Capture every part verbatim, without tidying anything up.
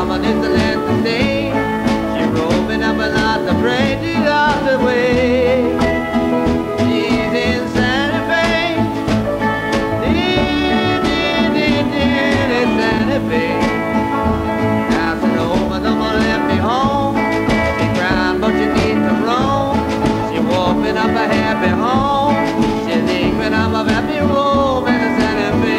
mama didn't let the day. She rolled me up a lot to pray to God the way. She's in Santa Fe. Did, did, did, did, in Santa Fe. I said, oh, my mama left me home. She crying, but you need to roam. She walking up a happy home. She's leaving up a happy home in Santa Fe.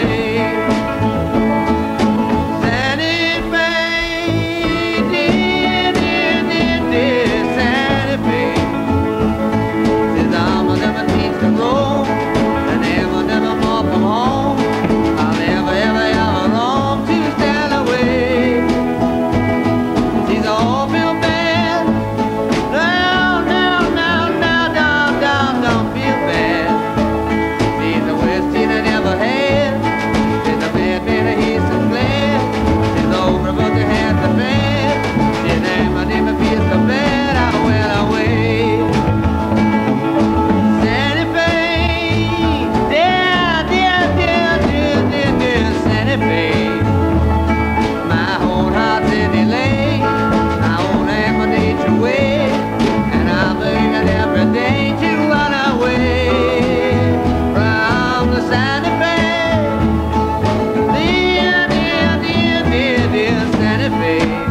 Santa Fe.